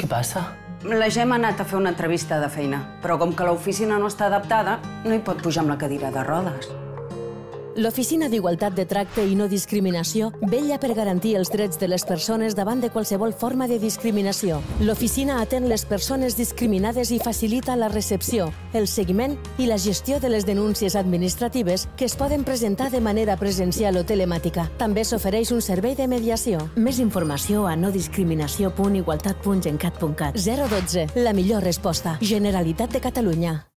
passa? La Gemma ha anat a fer una entrevista de feina, però com que l'oficina no està adaptada, no hi pot pujar amb la cadira de rodes. L'Oficina d'Igualtat de Tracte i No Discriminació vetlla per garantir els drets de les persones davant de qualsevol forma de discriminació. L'oficina atén les persones discriminades i facilita la recepció, el seguiment i la gestió de les denúncies administratives que es poden presentar de manera presencial o telemàtica. També s'ofereix un servei de mediació. Més informació a nodiscriminació.igualtat.gencat.cat. 012. La millor resposta. Generalitat de Catalunya.